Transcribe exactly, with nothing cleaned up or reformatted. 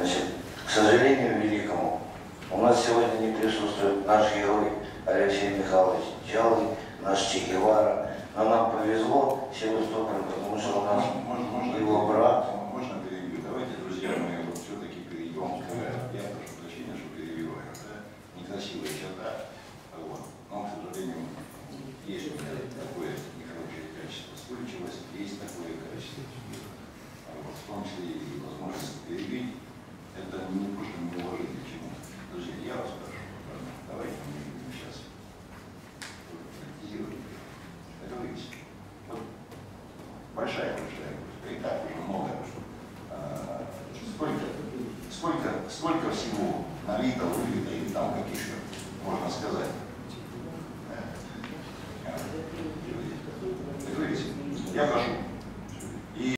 Значит, к сожалению великому, у нас сегодня не присутствует наш герой Алексей Михайлович Чалый, наш Че Гевара. Но нам повезло Севастополь, потому что у нас можно, можно, его брат. Можно перебью? Давайте, друзья мои, вот все-таки перейдем к... Я прошу прощения, что перебиваю. Это некрасивая черта. Вот. Но, к сожалению, есть у меня такое нехорошее качество вспыльчивость, есть такое качество. Вот. В том числе и возможность перебить. Это не просто неуважение к чему-то. Друзья, я вас прошу, давайте мы не будем сейчас критизировать. Договорились. Вот большая-большая группа, и так уже много. А, сколько, сколько, сколько всего налито, вылито, или там каких-то, можно сказать,